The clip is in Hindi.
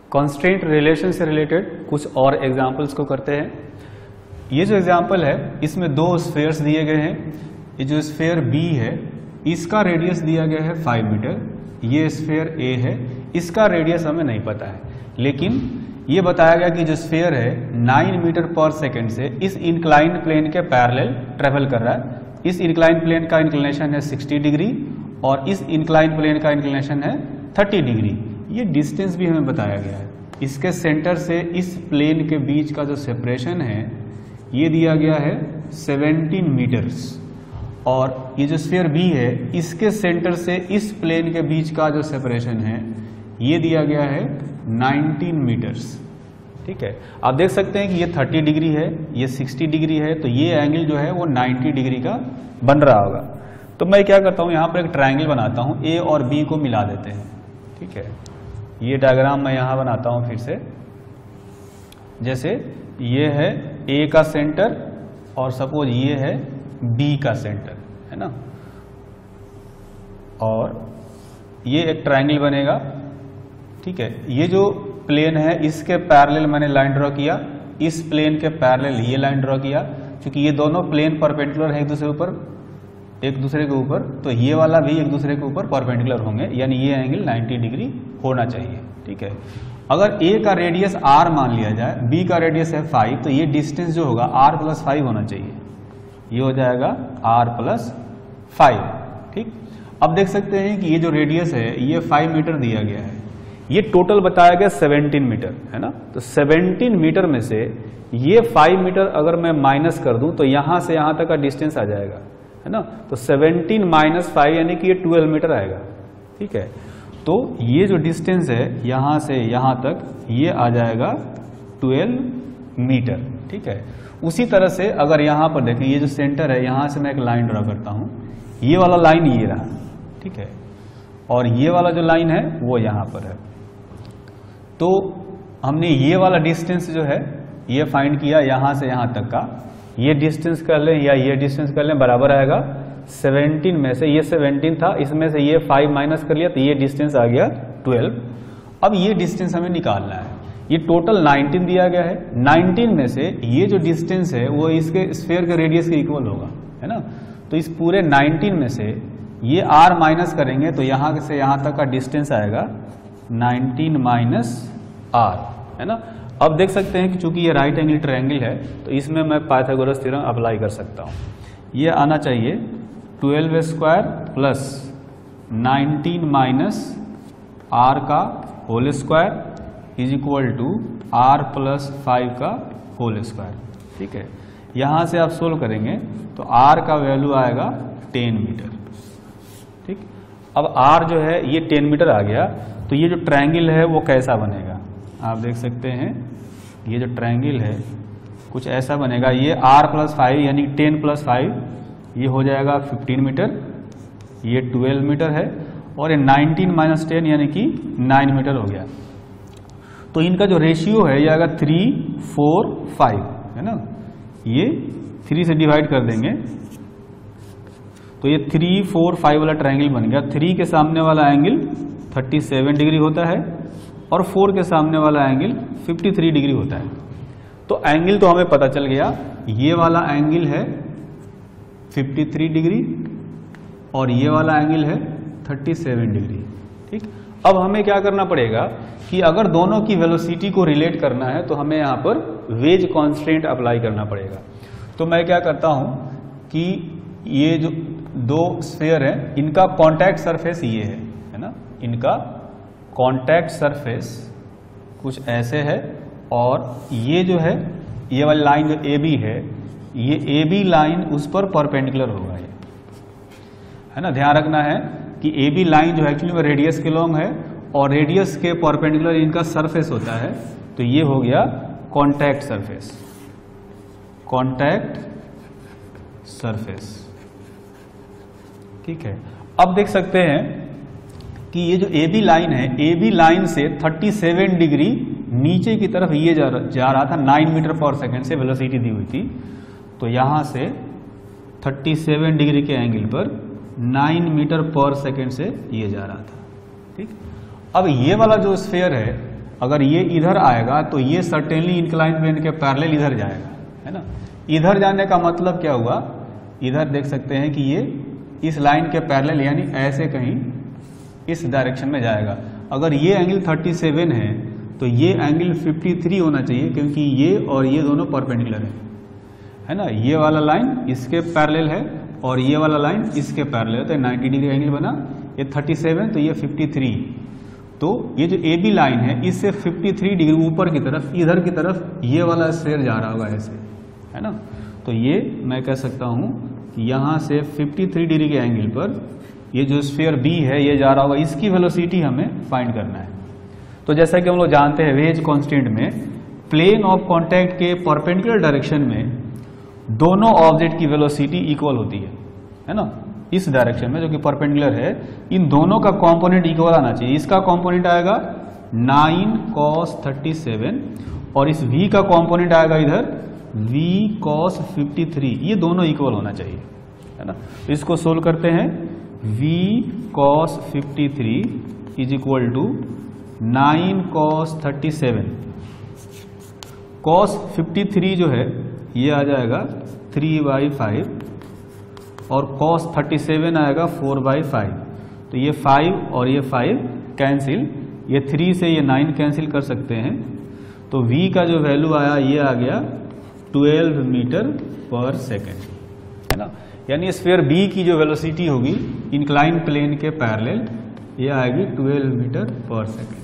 कॉन्स्ट्रेंट रिलेशन से रिलेटेड कुछ और एग्जाम्पल्स को करते हैं। ये जो एग्जाम्पल है इसमें दो स्फेयर्स दिए गए हैं। ये जो स्फेयर B है इसका रेडियस दिया गया है 5 मीटर, ये स्फेयर A है, इसका रेडियस हमें नहीं पता है, लेकिन ये बताया गया कि जो स्फेयर है 9 मीटर पर सेकेंड से इस इंक्लाइंड प्लेन के पैरेलल ट्रेवल कर रहा है। इस इंक्लाइंड प्लेन का इंक्लिनेशन है 60 डिग्री और इस इंक्लाइंड प्लेन का इंक्लिनेशन है 30 डिग्री। ये डिस्टेंस भी हमें बताया गया है। इसके सेंटर से इस प्लेन के बीच का जो सेपरेशन है ये दिया गया है 17 मीटर्स, और ये जो स्फीयर B है इसके सेंटर से इस प्लेन के बीच का जो सेपरेशन है ये दिया गया है 19 मीटर्स। ठीक है, आप देख सकते हैं कि ये 30 डिग्री है, ये 60 डिग्री है, तो ये एंगल जो है वो 90 डिग्री का बन रहा होगा। तो मैं क्या करता हूँ, यहाँ पर एक ट्रायंगल बनाता हूँ, A और B को मिला देते हैं। ठीक है, ये डायग्राम मैं यहाँ बनाता हूँ फिर से। जैसे ये है A का सेंटर और सपोज ये है B का सेंटर, है ना, और ये एक ट्रायंगल बनेगा। ठीक है, ये जो प्लेन है इसके पैरेलल मैंने लाइन ड्रॉ किया, इस प्लेन के पैरेलल ये लाइन ड्रॉ किया। क्योंकि ये दोनों प्लेन परपेंडिकुलर है एक दूसरे के ऊपर, तो ये वाला भी एक दूसरे के ऊपर परपेंडिकुलर होंगे, यानी ये एंगल 90 डिग्री होना चाहिए। ठीक है, अगर A का रेडियस R मान लिया जाए, B का रेडियस है 5, तो ये डिस्टेंस जो होगा R + 5 होना चाहिए। ये हो जाएगा R + 5। ठीक, अब देख सकते हैं कि ये जो रेडियस है ये 5 मीटर दिया गया है, ये टोटल बताया गया 17 मीटर, है ना। तो 17 मीटर में से ये 5 मीटर अगर मैं माइनस कर दूं तो यहां से यहां तक का डिस्टेंस आ जाएगा, है ना। तो 17 - 5 यानी कि ये 12 मीटर आएगा। ठीक है, तो ये जो डिस्टेंस है यहां से यहां तक ये आ जाएगा 12 मीटर। ठीक है, उसी तरह से अगर यहां पर देखें, ये जो सेंटर है यहां से मैं एक लाइन ड्रॉ करता हूं, ये वाला लाइन ये रहा। ठीक है, और ये वाला जो लाइन है वो यहां पर है। तो हमने ये वाला डिस्टेंस जो है ये फाइंड किया यहां से यहां तक का। ये डिस्टेंस कर लें या ये डिस्टेंस कर लें, बराबर आएगा 17 में से ये 17 था, इसमें से ये 5 माइनस कर लिया तो ये डिस्टेंस आ गया 12। अब ये डिस्टेंस हमें निकालना है। ये टोटल 19 दिया गया है, 19 में से ये जो डिस्टेंस है वो इसके स्फीयर के रेडियस के इक्वल होगा, है ना। तो इस पूरे 19 में से ये R माइनस करेंगे तो यहां से यहां तक का डिस्टेंस आएगा 19 - R, है ना। अब देख सकते हैं कि चूंकि ये राइट एंगल ट्रायंगल है तो इसमें मैं पाइथागोरस थ्योरम अप्लाई कर सकता हूं। ये आना चाहिए 12² प्लस 19 - R का whole square is equal to R + 5 का होल स्क्वायर। ठीक है, यहां से आप सोल्व करेंगे तो R का वैल्यू आएगा 10 मीटर। ठीक, अब R जो है ये 10 मीटर आ गया, तो ये जो ट्रायंगल है वो कैसा बनेगा आप देख सकते हैं। ये जो ट्रायंगल है कुछ ऐसा बनेगा, ये R + 5 यानी 10 + 5 ये हो जाएगा 15 मीटर, ये 12 मीटर है, और ये 19 - 10 यानी कि 9 मीटर हो गया। तो इनका जो रेशियो है ये आएगा 3, 4, 5, है ना। ये 3 से डिवाइड कर देंगे तो ये 3, 4, 5 वाला ट्रायंगल बन गया। 3 के सामने वाला एंगल 37 डिग्री होता है और 4 के सामने वाला एंगल 53 डिग्री होता है। तो एंगल तो हमें पता चल गया, ये वाला एंगल है 53 डिग्री और ये वाला एंगल है 37 डिग्री। ठीक, अब हमें क्या करना पड़ेगा कि अगर दोनों की वेलोसिटी को रिलेट करना है तो हमें यहाँ पर वेज कॉन्स्ट्रेंट अप्लाई करना पड़ेगा। तो मैं क्या करता हूं कि ये जो दो स्फीयर है इनका कॉन्टैक्ट सरफेस ये है ना, इनका कॉन्टैक्ट सरफेस कुछ ऐसे है, और ये जो है ये वाली लाइन जो AB है ये AB लाइन उस पर परपेंडिकुलर होगा, ये है ना। ध्यान रखना है कि AB लाइन जो एक्चुअली में रेडियस के लॉन्ग है और रेडियस के परपेंडिकुलर इनका सरफेस होता है। तो ये हो गया कॉन्टैक्ट सरफेस, कॉन्टैक्ट सरफेस। ठीक है, अब देख सकते हैं कि ये जो AB लाइन है, AB लाइन से 37 डिग्री नीचे की तरफ ये जा रहा था, 9 मीटर पर सेकेंड से वेलोसिटी दी हुई थी। तो यहां से 37 डिग्री के एंगल पर 9 मीटर पर सेकेंड से ये जा रहा था। ठीक, अब ये वाला जो स्फीयर है अगर ये इधर आएगा तो ये सर्टेनली इंक्लाइन प्लेन के पैरेलल इधर जाएगा, है ना। इधर जाने का मतलब क्या हुआ, इधर देख सकते हैं कि ये इस लाइन के पैरेलल यानी ऐसे कहीं इस डायरेक्शन में जाएगा। अगर ये एंगल 37 है तो ये एंगल 53 होना चाहिए, क्योंकि ये और ये दोनों परपेंडिकुलर है ना। ये वाला लाइन इसके पैरेलल है और ये वाला लाइन इसके पैरेलल है, तो 90 डिग्री एंगल बना। ये 37 तो ये 53, तो ये जो ए बी लाइन है इससे 53 डिग्री ऊपर की तरफ, इधर की तरफ ये वाला स्फीयर जा रहा होगा ऐसे, है ना। तो ये मैं कह सकता हूं कि यहां से 53 डिग्री के एंगल पर ये जो स्फीयर बी है ये जा रहा होगा, इसकी वेलोसिटी हमें फाइंड करना है। तो जैसा कि हम लोग जानते हैं वेज कांस्टेंट में प्लेन ऑफ कांटेक्ट के परपेंडिकुलर डायरेक्शन में दोनों ऑब्जेक्ट की वेलोसिटी इक्वल होती है ना। इस डायरेक्शन में जो कि परपेंडिकुलर है, इन दोनों का कंपोनेंट इक्वल आना चाहिए। इसका कंपोनेंट आएगा 9 cos 37 और इस v का कंपोनेंट आएगा इधर v cos 53, ये दोनों इक्वल होना चाहिए, है ना। तो इसको सोल्व करते हैं। v cos 53 is equal to 9 cos 37। cos 53 जो है ये आ जाएगा 3/5 और cos 37 आएगा 4/5। तो ये 5 और ये 5 कैंसिल, ये 3 से ये 9 कैंसिल कर सकते हैं। तो v का जो वैल्यू आया ये आ गया 12 मीटर पर सेकेंड, है ना। यानी स्फीयर b की जो वेलोसिटी होगी इंक्लाइन प्लेन के पैरेलल ये आएगी 12 मीटर पर सेकेंड।